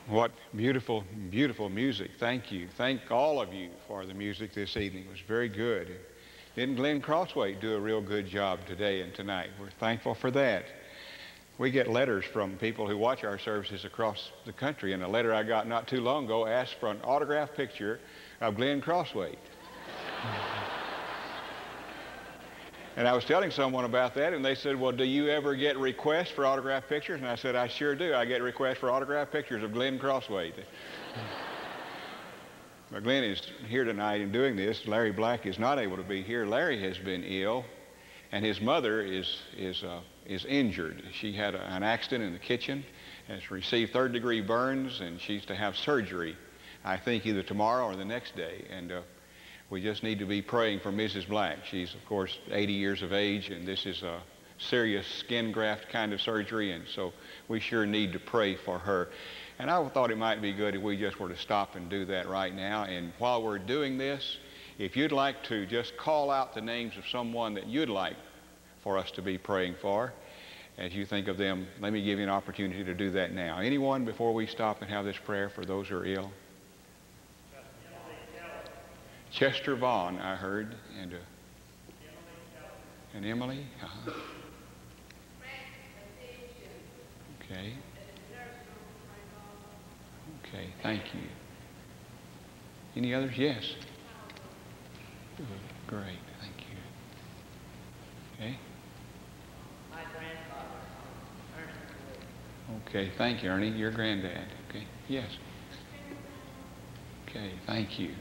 What beautiful, beautiful music. Thank you. Thank all of you for the music this evening. It was very good. Didn't Glenn Crossway do a real good job today and tonight? We're thankful for that. We get letters from people who watch our services across the country, and a letter I got not too long ago asked for an autographed picture of Glenn Crossway. And I was telling someone about that, and they said, well, do you ever get requests for autographed pictures? And I said, I sure do. I get requests for autographed pictures of Glenn Crossway. Well, Glenn is here tonight and doing this. Larry Black is not able to be here. Larry has been ill, and his mother is injured. She had an accident in the kitchen, has received third-degree burns, and she's to have surgery, I think, either tomorrow or the next day. And we just need to be praying for Mrs. Black. She's, of course, 80 years of age, and this is a serious skin graft kind of surgery, and so we sure need to pray for her. And I thought it might be good if we just were to stop and do that right now. And while we're doing this, if you'd like to just call out the names of someone that you'd like for us to be praying for, as you think of them, let me give you an opportunity to do that now. Anyone before we stop and have this prayer for those who are ill? Chester Vaughn, I heard, and Emily. Okay. Okay, thank you. Any others? Yes. Good. Great, thank you. Okay. My grandfather, Ernest. Okay, thank you, Ernie. Your granddad. Okay, yes. Okay, thank you.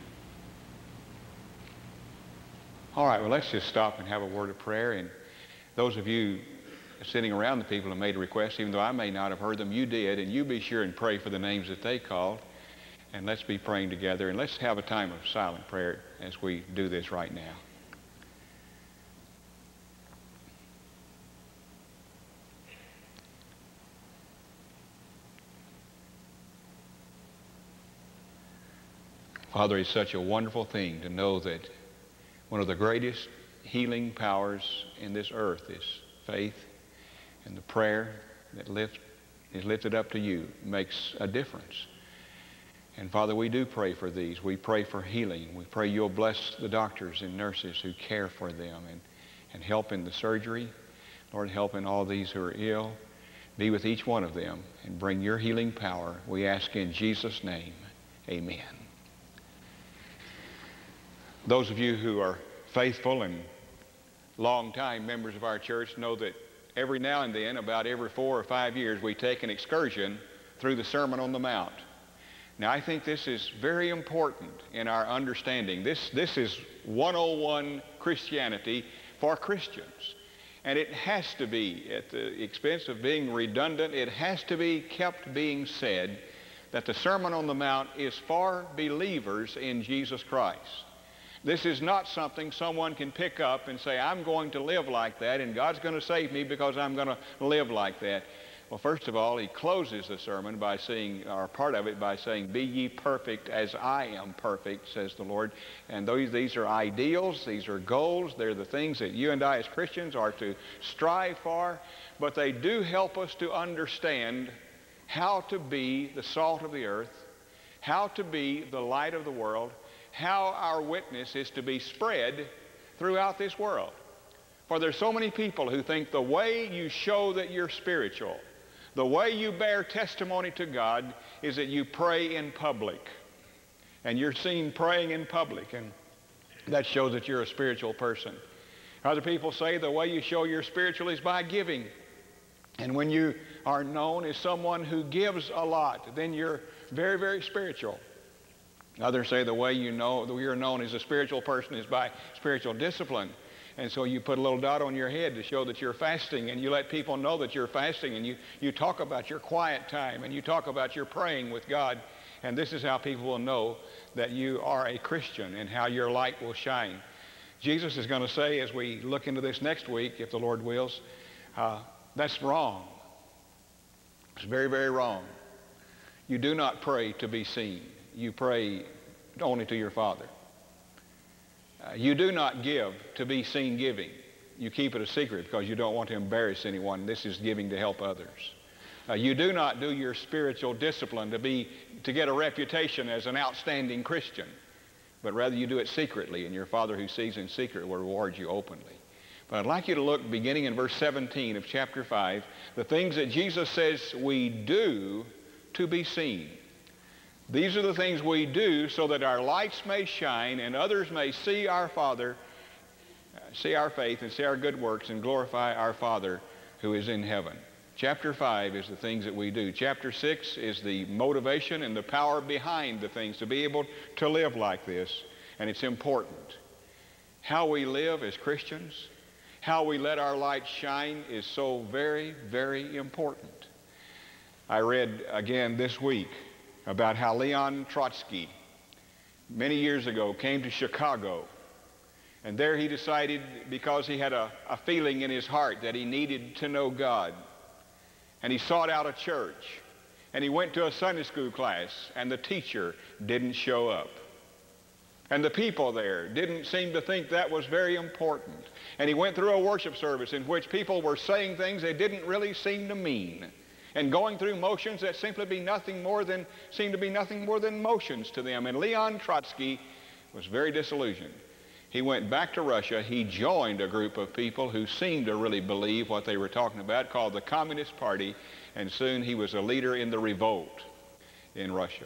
All right, well, let's just stop and have a word of prayer. And those of you sitting around the people who made a request, even though I may not have heard them, you did, and you be sure and pray for the names that they called. And let's be praying together, and let's have a time of silent prayer as we do this right now. Father, it's such a wonderful thing to know that one of the greatest healing powers in this earth is faith, and the prayer that is lifted up to you makes a difference. And Father, we do pray for these. We pray for healing. We pray you'll bless the doctors and nurses who care for them and help in the surgery. Lord, help in all these who are ill. Be with each one of them and bring your healing power. We ask in Jesus' name, amen. Those of you who are faithful and long-time members of our church know that every now and then, about every 4 or 5 years, we take an excursion through the Sermon on the Mount. Now, I think this is very important in our understanding. This is 101 Christianity for Christians. And it has to be, at the expense of being redundant, it has to be kept being said that the Sermon on the Mount is for believers in Jesus Christ. This is not something someone can pick up and say, I'm going to live like that, and God's going to save me because I'm going to live like that. Well, first of all, he closes the sermon by saying, or part of it by saying, be ye perfect as I am perfect, says the Lord. And these are ideals, these are goals, they're the things that you and I as Christians are to strive for, but they do help us to understand how to be the salt of the earth, how to be the light of the world, how our witness is to be spread throughout this world. For there's so many people who think the way you show that you're spiritual, the way you bear testimony to God is that you pray in public. And you're seen praying in public, and that shows that you're a spiritual person. Other people say the way you show you're spiritual is by giving. And when you are known as someone who gives a lot, then you're very, very spiritual. Others say the way you know that you're known as a spiritual person is by spiritual discipline. And so you put a little dot on your head to show that you're fasting, and you let people know that you're fasting, and you talk about your quiet time, and you talk about your praying with God. And this is how people will know that you are a Christian and how your light will shine. Jesus is going to say, as we look into this next week, if the Lord wills, that's wrong. It's very, very wrong. You do not pray to be seen. You pray only to your Father. You do not give to be seen giving. You keep it a secret because you don't want to embarrass anyone. This is giving to help others. You do not do your spiritual discipline to get a reputation as an outstanding Christian, but rather you do it secretly, and your Father who sees in secret will reward you openly. But I'd like you to look, beginning in verse 17 of chapter 5, the things that Jesus says we do to be seen. These are the things we do so that our lights may shine and others may see our Father, see our faith and see our good works and glorify our Father who is in heaven. Chapter 5 is the things that we do. Chapter 6 is the motivation and the power behind the things to be able to live like this, and it's important. How we live as Christians, how we let our light shine is so very, very important. I read again this week about how Leon Trotsky, many years ago, came to Chicago. And there he decided, because he had a feeling in his heart that he needed to know God. And he sought out a church. And he went to a Sunday school class, and the teacher didn't show up. And the people there didn't seem to think that was very important. And he went through a worship service in which people were saying things they didn't really seem to mean, and going through motions that seemed to be nothing more than motions to them. And Leon Trotsky was very disillusioned. He went back to Russia. He joined a group of people who seemed to really believe what they were talking about, called the Communist Party, and soon he was a leader in the revolt in Russia.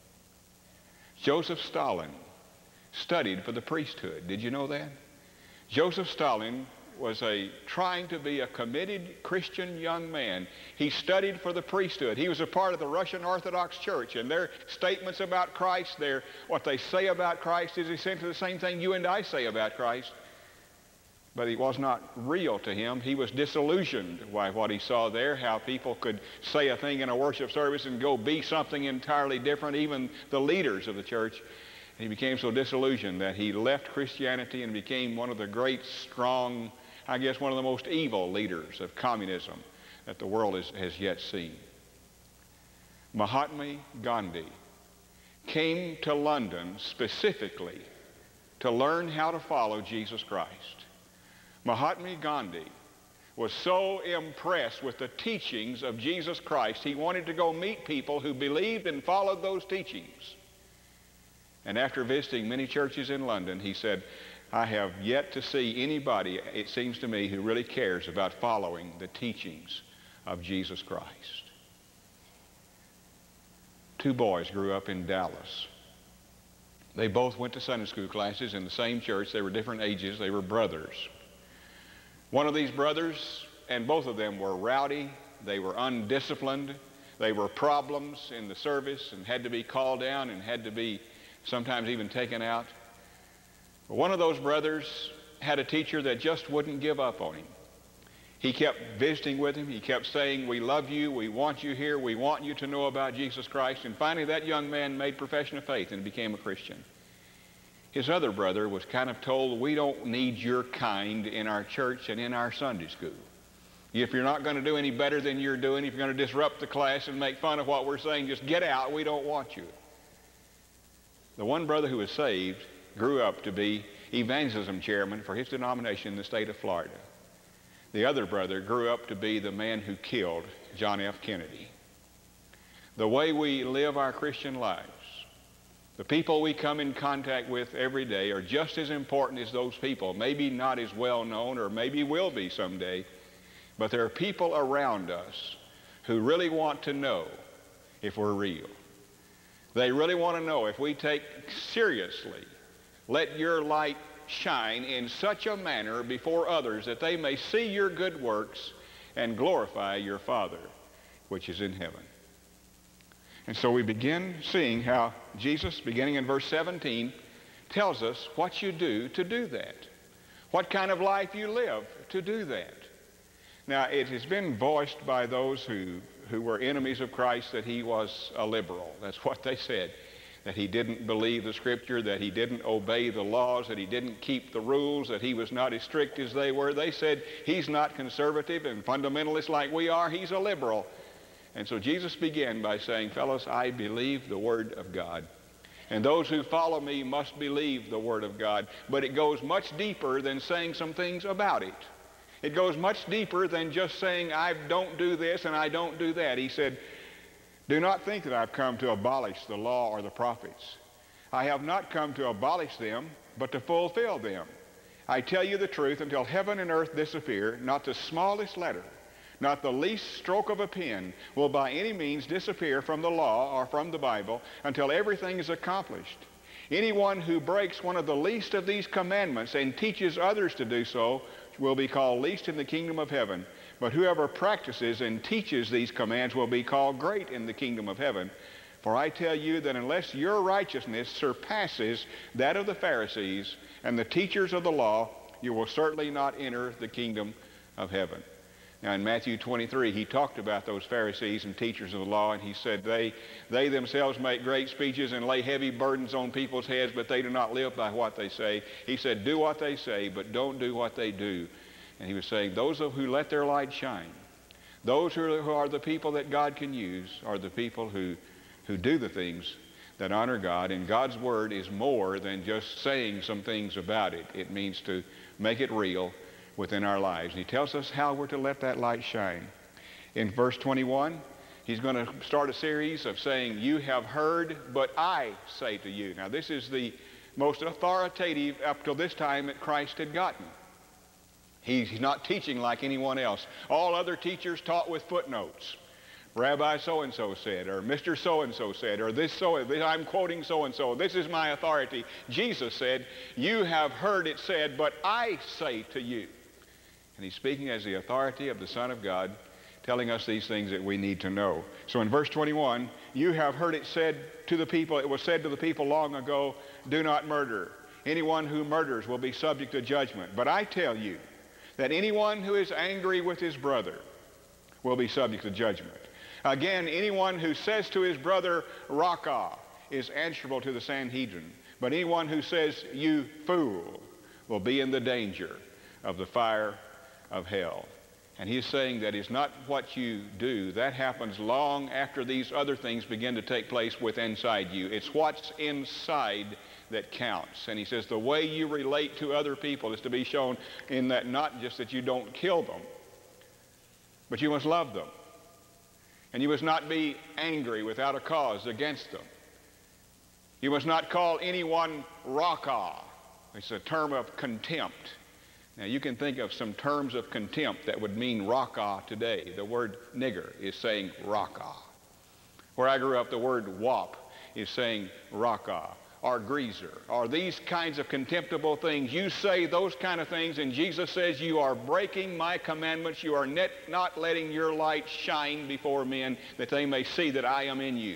Joseph Stalin studied for the priesthood. Did you know that? Joseph Stalin was trying to be a committed Christian young man. He studied for the priesthood. He was a part of the Russian Orthodox Church, and their statements about Christ, what they say about Christ is essentially the same thing you and I say about Christ. But it was not real to him. He was disillusioned by what he saw there, how people could say a thing in a worship service and go be something entirely different, even the leaders of the church. And he became so disillusioned that he left Christianity and became one of the great, strong, I guess one of the most evil leaders of communism that the world has yet seen. Mahatma Gandhi came to London specifically to learn how to follow Jesus Christ. Mahatma Gandhi was so impressed with the teachings of Jesus Christ, he wanted to go meet people who believed and followed those teachings. And after visiting many churches in London, he said, I have yet to see anybody, it seems to me, who really cares about following the teachings of Jesus Christ. Two boys grew up in Dallas. They both went to Sunday school classes in the same church. They were different ages. They were brothers. One of these brothers, and both of them were rowdy. They were undisciplined. They were problems in the service and had to be called down and had to be sometimes even taken out. But one of those brothers had a teacher that just wouldn't give up on him. He kept visiting with him. He kept saying, we love you, we want you here, we want you to know about Jesus Christ. And finally that young man made profession of faith and became a Christian. His other brother was kind of told, we don't need your kind in our church and in our Sunday school. If you're not going to do any better than you're doing, if you're going to disrupt the class and make fun of what we're saying, just get out, we don't want you. The one brother who was saved grew up to be evangelism chairman for his denomination in the state of Florida. The other brother grew up to be the man who killed John F. Kennedy. The way we live our Christian lives, the people we come in contact with every day are just as important as those people, maybe not as well known or maybe will be someday, but there are people around us who really want to know if we're real. They really want to know if we take seriously, let your light shine in such a manner before others that they may see your good works and glorify your Father which is in heaven. And so we begin seeing how Jesus, beginning in verse 17, tells us what you do to do that. What kind of life you live to do that. Now, it has been voiced by those who were enemies of Christ that he was a liberal. That's what they said. That he didn't believe the Scripture, that he didn't obey the laws, that he didn't keep the rules, that he was not as strict as they were. They said he's not conservative and fundamentalist like we are, he's a liberal. And so Jesus began by saying, fellows, I believe the Word of God. And those who follow me must believe the Word of God. But it goes much deeper than saying some things about it. It goes much deeper than just saying, I don't do this and I don't do that. He said, do not think that I've come to abolish the law or the prophets. I have not come to abolish them, but to fulfill them. I tell you the truth, until heaven and earth disappear, not the smallest letter, not the least stroke of a pen will by any means disappear from the law or from the Bible until everything is accomplished. Anyone who breaks one of the least of these commandments and teaches others to do so will be called least in the kingdom of heaven. But whoever practices and teaches these commands will be called great in the kingdom of heaven. For I tell you that unless your righteousness surpasses that of the Pharisees and the teachers of the law, you will certainly not enter the kingdom of heaven. Now in Matthew 23, he talked about those Pharisees and teachers of the law, and he said they themselves make great speeches and lay heavy burdens on people's heads, but they do not live by what they say. He said, do what they say, but don't do what they do. And he was saying, those who let their light shine, those who are the people that God can use, are the people who do the things that honor God. And God's Word is more than just saying some things about it. It means to make it real within our lives. And he tells us how we're to let that light shine. In verse 21, he's going to start a series of saying, you have heard, but I say to you. Now this is the most authoritative up till this time that Christ had gotten. He's not teaching like anyone else. All other teachers taught with footnotes. Rabbi so-and-so said, or Mr. so-and-so said, or this I'm quoting so-and-so. This is my authority. Jesus said, you have heard it said, but I say to you. And he's speaking as the authority of the Son of God, telling us these things that we need to know. So in verse 21, you have heard it said to the people, it was said to the people long ago, do not murder. Anyone who murders will be subject to judgment. But I tell you that anyone who is angry with his brother will be subject to judgment. Again, anyone who says to his brother, Raca, is answerable to the Sanhedrin. But anyone who says, you fool, will be in the danger of the fire of hell. And he's saying that it's not what you do. That happens long after these other things begin to take place within inside you. It's what's inside that counts. And he says the way you relate to other people is to be shown in that not just that you don't kill them, but you must love them. And you must not be angry without a cause against them. You must not call anyone Raca. It's a term of contempt. Now you can think of some terms of contempt that would mean Raca today. The word nigger is saying Raca. Where I grew up, the word wop is saying Raca, or greaser, or these kinds of contemptible things. You say those kind of things, and Jesus says you are breaking my commandments. You are not letting your light shine before men that they may see that I am in you.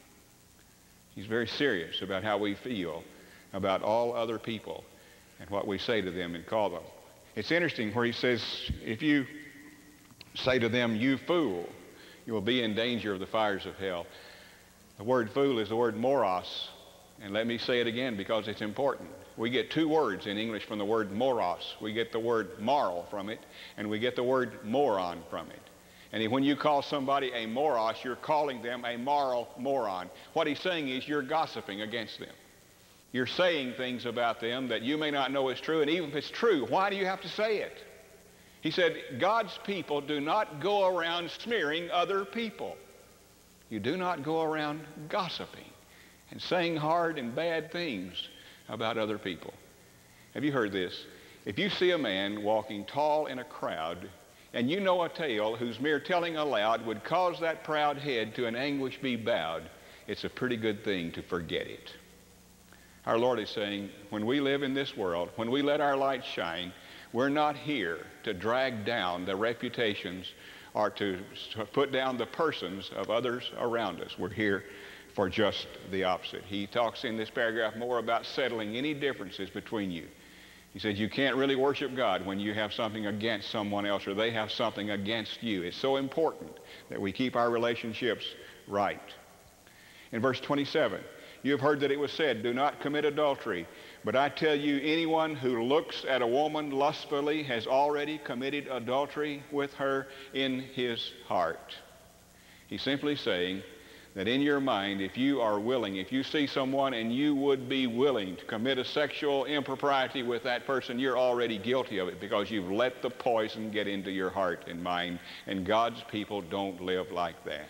He's very serious about how we feel about all other people and what we say to them and call them. It's interesting where he says, if you say to them, you fool, you will be in danger of the fires of hell. The word fool is the word moros. And let me say it again because it's important. We get two words in English from the word moros. We get the word moral from it, and we get the word moron from it. And when you call somebody a moros, you're calling them a moral moron. What he's saying is you're gossiping against them. You're saying things about them that you may not know is true, and even if it's true, why do you have to say it? He said, God's people do not go around smearing other people. You do not go around gossiping and saying hard and bad things about other people. Have you heard this? If you see a man walking tall in a crowd, and you know a tale whose mere telling aloud would cause that proud head to in anguish be bowed, it's a pretty good thing to forget it. Our Lord is saying, when we live in this world, when we let our light shine, we're not here to drag down the reputations or to put down the persons of others around us. We're here for just the opposite. He talks in this paragraph more about settling any differences between you. He says you can't really worship God when you have something against someone else or they have something against you. It's so important that we keep our relationships right. In verse 27, you have heard that it was said, do not commit adultery. But I tell you, anyone who looks at a woman lustfully has already committed adultery with her in his heart. He's simply saying that in your mind, if you are willing, if you see someone and you would be willing to commit a sexual impropriety with that person, you're already guilty of it because you've let the poison get into your heart and mind, and God's people don't live like that.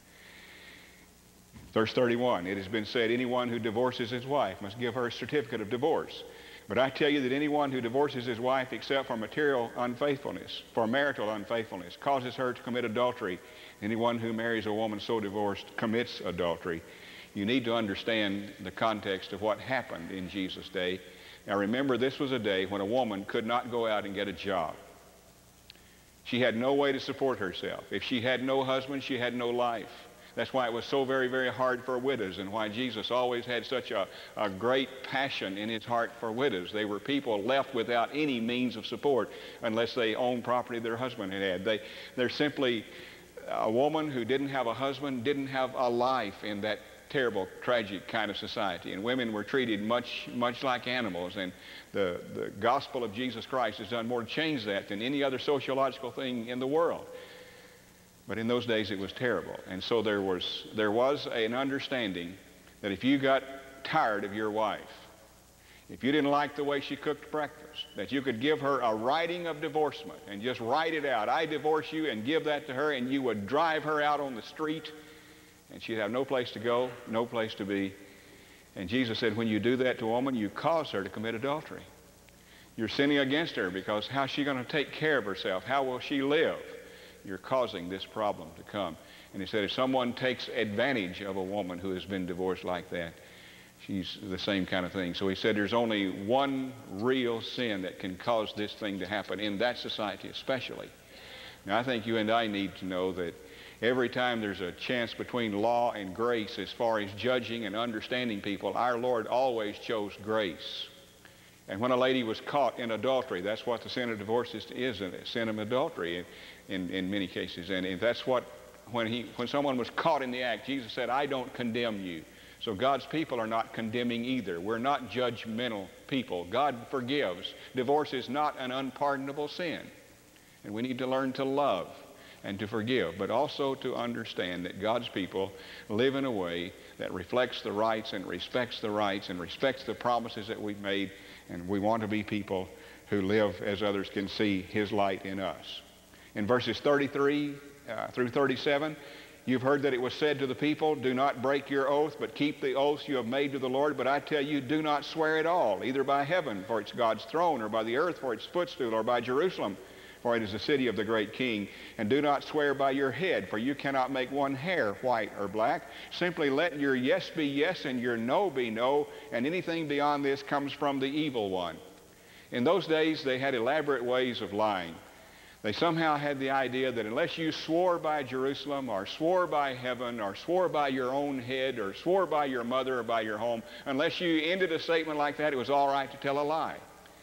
Verse 31, it has been said, anyone who divorces his wife must give her a certificate of divorce. But I tell you that anyone who divorces his wife except for marital unfaithfulness, causes her to commit adultery. Anyone who marries a woman so divorced commits adultery. You need to understand the context of what happened in Jesus' day. Now remember, this was a day when a woman could not go out and get a job. She had no way to support herself. If she had no husband, she had no life. That's why it was so very, very hard for widows, and why Jesus always had such a great passion in his heart for widows. They were people left without any means of support unless they owned property their husband had. They're simply a woman who didn't have a husband, didn't have a life in that terrible, tragic kind of society. And women were treated much like animals. And the gospel of Jesus Christ has done more to change that than any other sociological thing in the world. But in those days it was terrible. And so there was an understanding that if you got tired of your wife, if you didn't like the way she cooked breakfast, that you could give her a writing of divorcement and just write it out. I divorce you, and give that to her, and you would drive her out on the street, and she'd have no place to go, no place to be. And Jesus said, when you do that to a woman, you cause her to commit adultery. You're sinning against her, because how's she going to take care of herself? How will she live? You're causing this problem to come. And he said, if someone takes advantage of a woman who has been divorced like that, she's the same kind of thing. So he said there's only one real sin that can cause this thing to happen in that society especially. Now I think you and I need to know that every time there's a chance between law and grace as far as judging and understanding people, our Lord always chose grace. And when a lady was caught in adultery, that's what the sin of divorce is, a sin of adultery in many cases. And that's what, when someone was caught in the act, Jesus said, I don't condemn you. So God's people are not condemning either. We're not judgmental people. God forgives. Divorce is not an unpardonable sin. And we need to learn to love and to forgive, but also to understand that God's people live in a way that reflects the rights and respects the rights and respects the promises that we've made. And we want to be people who live as others can see his light in us. In verses 33 through 37, you've heard that it was said to the people, do not break your oath, but keep the oaths you have made to the Lord. But I tell you, do not swear at all, either by heaven, for it's God's throne, or by the earth, for its footstool, or by Jerusalem, for it is the city of the great king. And do not swear by your head, for you cannot make one hair white or black. Simply let your yes be yes and your no be no, and anything beyond this comes from the evil one. In those days, they had elaborate ways of lying. They somehow had the idea that unless you swore by Jerusalem, or swore by heaven, or swore by your own head, or swore by your mother or by your home, unless you ended a statement like that, it was all right to tell a lie.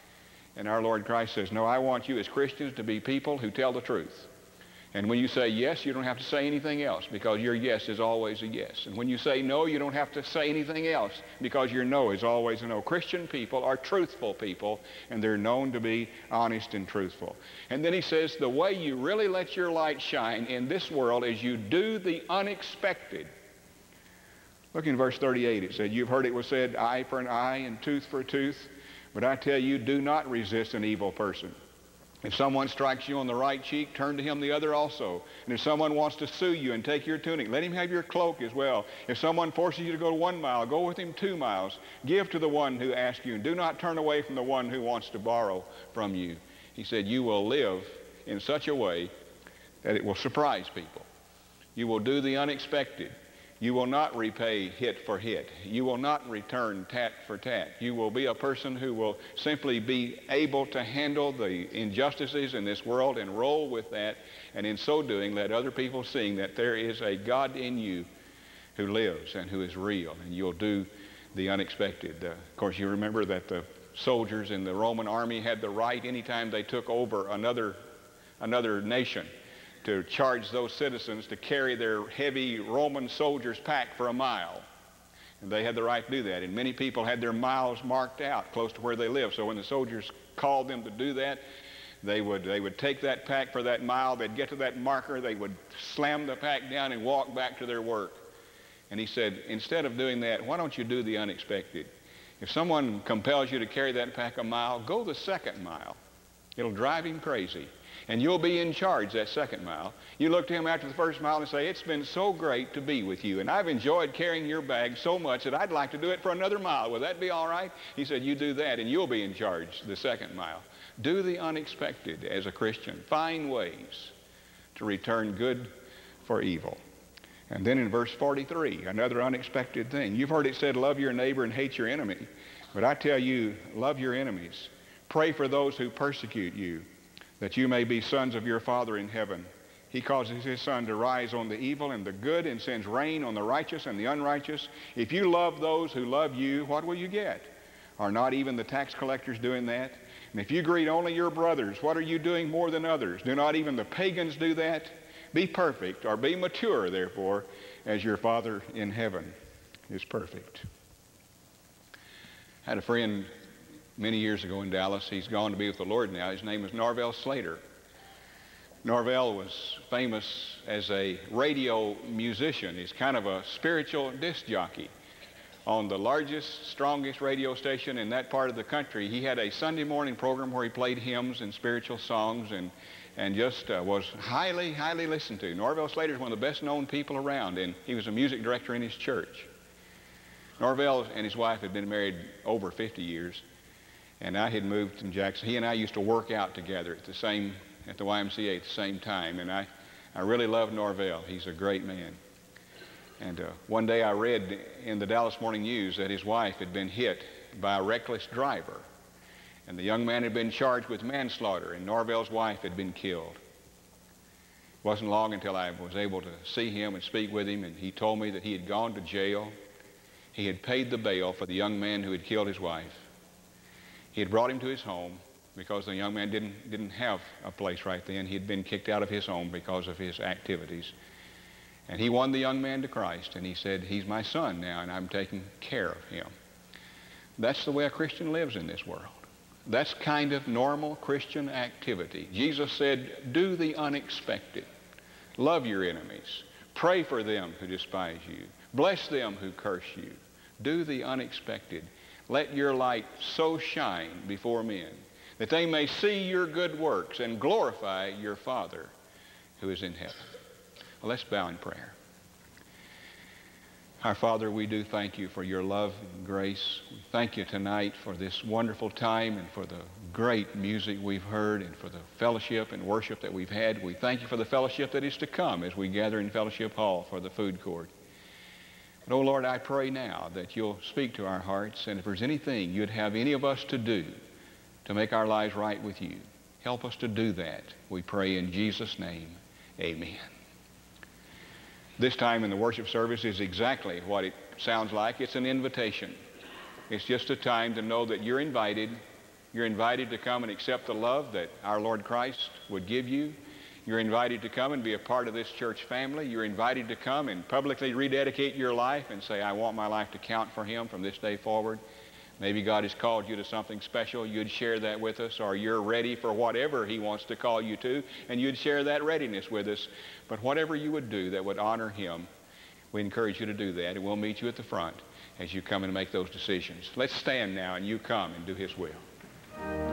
And our Lord Christ says, no, I want you as Christians to be people who tell the truth. And when you say yes, you don't have to say anything else, because your yes is always a yes. And when you say no, you don't have to say anything else, because your no is always a no. Christian people are truthful people, and they're known to be honest and truthful. And then he says, the way you really let your light shine in this world is you do the unexpected. Look in verse 38. It said, you've heard it was said, eye for an eye and tooth for a tooth. But I tell you, do not resist an evil person. If someone strikes you on the right cheek, turn to him the other also. And if someone wants to sue you and take your tunic, let him have your cloak as well. If someone forces you to go 1 mile, go with him 2 miles. Give to the one who asks you, and do not turn away from the one who wants to borrow from you. He said, you will live in such a way that it will surprise people. You will do the unexpected. You will not repay hit for hit. You will not return tat for tat. You will be a person who will simply be able to handle the injustices in this world and roll with that, and in so doing let other people see that there is a God in you who lives and who is real, and you'll do the unexpected. Of course, you remember that the soldiers in the Roman army had the right anytime they took over another nation to charge those citizens to carry their heavy Roman soldiers' pack for a mile. And they had the right to do that. And many people had their miles marked out close to where they lived. So when the soldiers called them to do that, they would take that pack for that mile. They'd get to that marker. They would slam the pack down and walk back to their work. And he said, instead of doing that, why don't you do the unexpected? If someone compels you to carry that pack a mile, go the second mile. It'll drive him crazy. And you'll be in charge that second mile. You look to him after the first mile and say, it's been so great to be with you, and I've enjoyed carrying your bag so much that I'd like to do it for another mile. Will that be all right? He said, you do that and you'll be in charge the second mile. Do the unexpected as a Christian. Find ways to return good for evil. And then in verse 43, another unexpected thing. You've heard it said, love your neighbor and hate your enemy. But I tell you, love your enemies. Pray for those who persecute you, that you may be sons of your Father in heaven. He causes his sun to rise on the evil and the good and sends rain on the righteous and the unrighteous. If you love those who love you, what will you get? Are not even the tax collectors doing that? And if you greet only your brothers, what are you doing more than others? Do not even the pagans do that? Be perfect, or be mature, therefore, as your Father in heaven is perfect. I had a friend many years ago in Dallas. He's gone to be with the Lord now. His name is Norvell Slater. Norvell was famous as a radio musician. He's kind of a spiritual disc jockey. On the largest, strongest radio station in that part of the country, he had a Sunday morning program where he played hymns and spiritual songs and just was highly, highly listened to. Norvell Slater is one of the best known people around, and he was a music director in his church. Norvell and his wife had been married over 50 years, and I had moved to Jackson. He and I used to work out together at the YMCA at the same time, and I really loved Norvell. He's a great man. And one day I read in the Dallas Morning News that his wife had been hit by a reckless driver, and the young man had been charged with manslaughter, and Norvell's wife had been killed. It wasn't long until I was able to see him and speak with him, and he told me that he had gone to jail. He had paid the bail for the young man who had killed his wife. He had brought him to his home because the young man didn't have a place right then. He had been kicked out of his home because of his activities. And he won the young man to Christ, and he said, he's my son now, and I'm taking care of him. That's the way a Christian lives in this world. That's kind of normal Christian activity. Jesus said, do the unexpected. Love your enemies. Pray for them who despise you. Bless them who curse you. Do the unexpected. Let your light so shine before men that they may see your good works and glorify your Father who is in heaven. Well, let's bow in prayer. Our Father, we do thank you for your love and grace. We thank you tonight for this wonderful time and for the great music we've heard and for the fellowship and worship that we've had. We thank you for the fellowship that is to come as we gather in Fellowship Hall for the food court. But, oh Lord, I pray now that you'll speak to our hearts, and if there's anything you'd have any of us to do to make our lives right with you, help us to do that. We pray in Jesus' name, amen. This time in the worship service is exactly what it sounds like. It's an invitation. It's just a time to know that you're invited. You're invited to come and accept the love that our Lord Christ would give you. You're invited to come and be a part of this church family. You're invited to come and publicly rededicate your life and say, I want my life to count for him from this day forward. Maybe God has called you to something special. You'd share that with us, or you're ready for whatever he wants to call you to, and you'd share that readiness with us. But whatever you would do that would honor him, we encourage you to do that, and we'll meet you at the front as you come and make those decisions. Let's stand now, and you come and do his will.